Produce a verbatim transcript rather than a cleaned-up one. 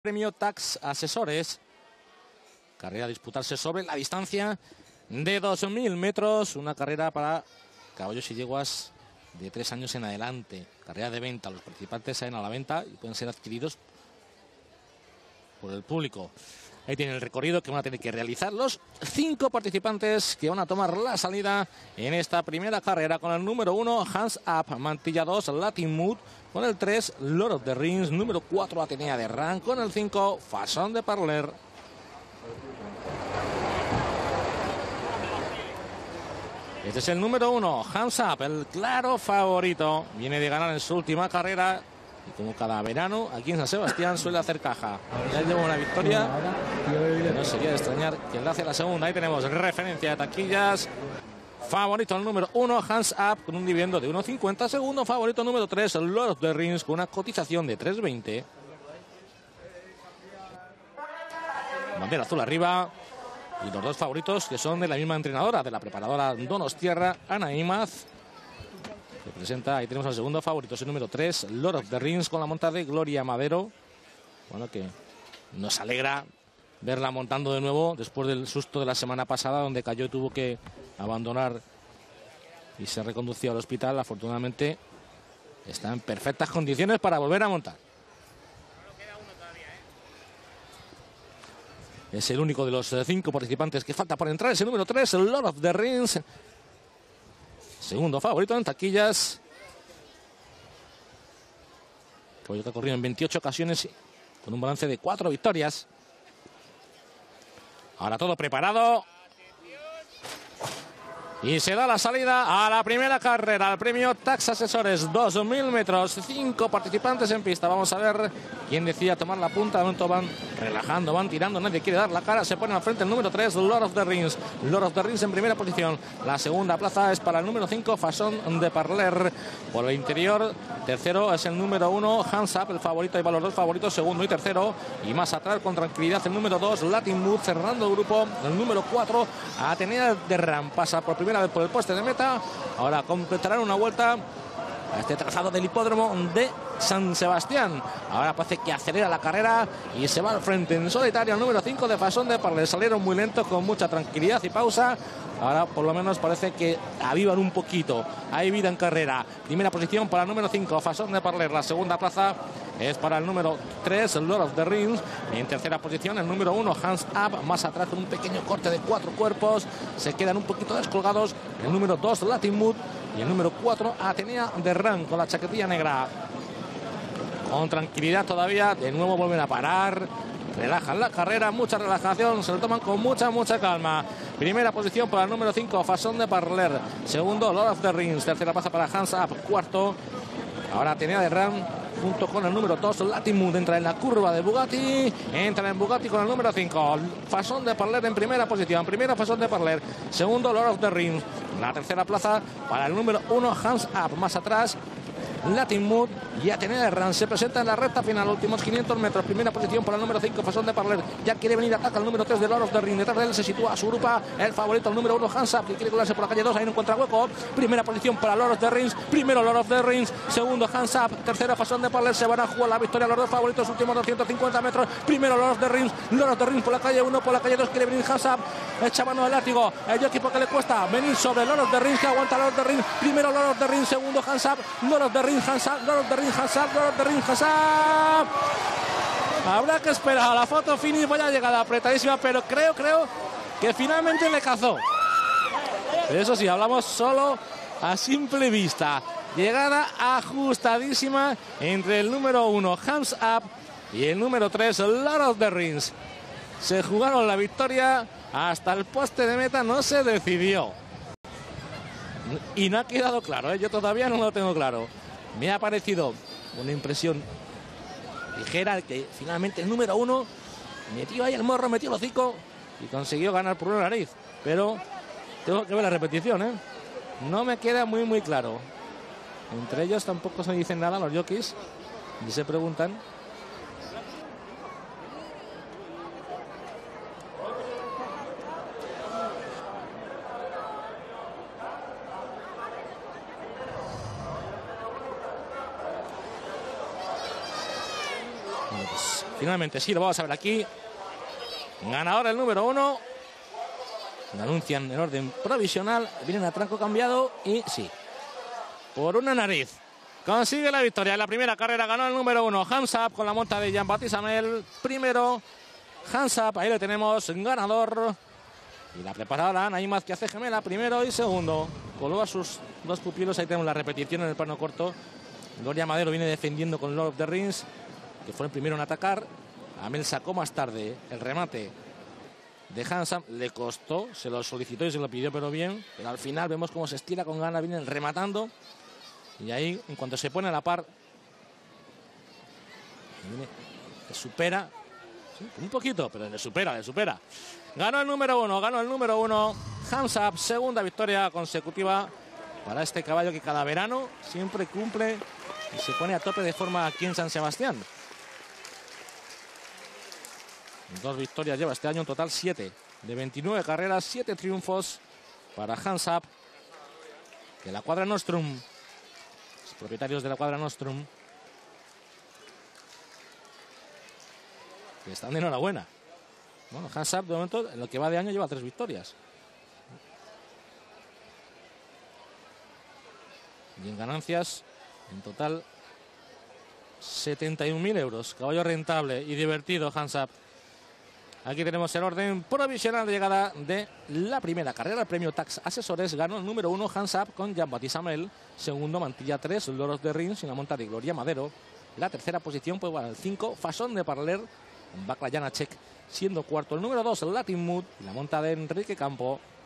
Premio Tax Asesores. Carrera a disputarse sobre la distancia de dos mil metros. Una carrera para caballos y yeguas de tres años en adelante. Carrera de venta. Los participantes salen a la venta y pueden ser adquiridos por el público. Ahí tienen el recorrido que van a tener que realizar los cinco participantes que van a tomar la salida en esta primera carrera, con el número uno, Hands Up, Mantilla dos, Latin Mood, con el tres, Lord of the Rings, número cuatro, Atenea de Ran, con el cinco, Façon de Parler. Este es el número uno, Hands Up, el claro favorito. Viene de ganar en su última carrera. Y como cada verano, aquí en San Sebastián suele hacer caja. Ya lleva una victoria. No sería de extrañar que él hace la segunda. Ahí tenemos referencia de taquillas. Favorito el número uno, Hands Up, con un dividendo de uno cincuenta. Segundo favorito número tres, Lord of the Rings, con una cotización de tres veinte. Bandera azul arriba. Y los dos favoritos que son de la misma entrenadora, de la preparadora Donostiarra, Ana Imaz. Que presenta, ahí tenemos al segundo favorito, es el número tres, Lord of the Rings, con la monta de Gloria Madero. Bueno, que nos alegra verla montando de nuevo después del susto de la semana pasada, donde cayó y tuvo que abandonar y se recondució al hospital. Afortunadamente está en perfectas condiciones para volver a montar. Es el único de los cinco participantes que falta por entrar, es el número tres, el Lord of the Rings. Segundo favorito en taquillas. Caballo que ha corrido en veintiocho ocasiones con un balance de cuatro victorias. Ahora todo preparado. Y se da la salida a la primera carrera, al premio Tax Asesores, dos mil metros, cinco participantes en pista. Vamos a ver quién decide tomar la punta. De momento van relajando, van tirando, nadie quiere dar la cara. Se pone al frente el número tres, Lord of the Rings. Lord of the Rings en primera posición. La segunda plaza es para el número cinco, Façon de Parler. Por el interior, tercero es el número uno, Hands Up, el favorito. Ahí van los dos favoritos, segundo y tercero. Y más atrás, con tranquilidad, el número dos, Latin Mood, cerrando el grupo. El número cuatro, Atenea de Ran, pasa por primera vez por el poste de meta. Ahora completarán una vuelta a este trazado del hipódromo de San Sebastián. Ahora parece que acelera la carrera y se va al frente en solitario el número cinco de Façon de Parler. Salieron muy lentos, con mucha tranquilidad y pausa. Ahora por lo menos parece que avivan un poquito. Hay vida en carrera. Primera posición para el número cinco, Façon de Parler. La segunda plaza es para el número tres, Lord of the Rings. En tercera posición el número uno, Hands Up. Más atrás, con un pequeño corte de cuatro cuerpos, se quedan un poquito descolgados el número dos, Latin Mood. Y el número cuatro, Atenea de Ran, con la chaquetilla negra. Con tranquilidad todavía. De nuevo vuelven a parar. Relajan la carrera, mucha relajación, se lo toman con mucha, mucha calma. Primera posición para el número cinco, Façon de Parler. Segundo, Lord of the Rings. Tercera plaza para Hands Up. Cuarto, ahora Atenea de Ran, junto con el número dos, Latin Mood. Entra en la curva de Bugatti. Entra en Bugatti con el número cinco. Façon de Parler en primera posición. Primera, Façon de Parler. Segundo, Lord of the Rings. La tercera plaza para el número uno, Hands Up. Más atrás, Latin Mood y Atenea de Ran. Se presenta en la recta final, últimos quinientos metros. Primera posición para el número cinco, Façon de Parler. Ya quiere venir, ataca el número tres de Lord of the Rings. Detrás de él se sitúa su grupa el favorito, el número uno, Hands Up, que quiere colarse por la calle dos. Ahí no encuentra hueco. Primera posición para Lord of the Rings. Primero Lord of the Rings. Segundo Hands Up. Tercera Façon de Parler. Se van a jugar la victoria los dos favoritos, últimos doscientos cincuenta metros. Primero Lord of the Rings. Lord of the Rings por la calle uno, por la calle dos quiere venir Hands Up. Echa mano del látigo. El equipo que le cuesta venir sobre Lord of the Rings, que aguanta Lord of the Rings. Primero Lord of the Rings. Segundo Hands Up. Lord of the Rings, Hands Up. Lord of the Rings, Hands Up. Lord of the Rings, Hands Up. Habrá que esperar a la foto finish. Vaya llegada apretadísima, pero creo, creo que finalmente le cazó. Pero eso sí, hablamos solo a simple vista. Llegada ajustadísima entre el número uno, Hands Up, y el número tres, Lord of the Rings. Se jugaron la victoria hasta el poste de meta, no se decidió. Y no ha quedado claro, ¿eh? Yo todavía no lo tengo claro. Me ha parecido una impresión ligera que finalmente el número uno metió ahí el morro, metió el hocico y consiguió ganar por una nariz. Pero tengo que ver la repetición, ¿eh? No me queda muy muy claro. Entre ellos tampoco se dicen nada los jockeys y se preguntan. Bueno, pues Finalmente sí, lo vamos a ver aquí. Ganador el número uno. Lo anuncian en orden provisional. Vienen a tranco cambiado y sí, por una nariz consigue la victoria. En la primera carrera ganó el número uno Hands Up con la monta de Jean-Baptiste Amel. Primero Hands Up, ahí lo tenemos, ganador. Y la preparadora Ana Imaz, que hace gemela, primero y segundo. Coló a sus dos pupilos, ahí tenemos la repetición en el plano corto. Gloria Madero viene defendiendo con Lord of the Rings, que fue el primero en atacar. Amel sacó más tarde el remate de Hands Up, le costó, se lo solicitó y se lo pidió, pero bien. Pero al final vemos cómo se estira con ganas, viene rematando. Y ahí, en cuanto se pone a la par, le supera, sí, un poquito, pero le supera, le supera. Ganó el número uno, ganó el número uno. Hands Up, segunda victoria consecutiva para este caballo que cada verano siempre cumple y se pone a tope de forma aquí en San Sebastián. Dos victorias lleva este año, en total siete. De veintinueve carreras, siete triunfos para Hands Up. De la Quadra Nostrum. Los propietarios de la Quadra Nostrum, que están de enhorabuena. Bueno, Hands Up de momento, en lo que va de año, lleva tres victorias. Y en ganancias, en total, setenta y un mil euros. Caballo rentable y divertido, Hands Up. Aquí tenemos el orden provisional de llegada de la primera carrera. El premio Tax Asesores ganó el número uno Hands Up con Jean-Baptiste Amel. Segundo, Mantilla tres, Lord of the Rings y la monta de Gloria Madero. La tercera posición pues para el cinco, Fasón de Parler, Bacla Janacek, siendo cuarto el número dos, Latin Mood y la monta de Enrique Campo.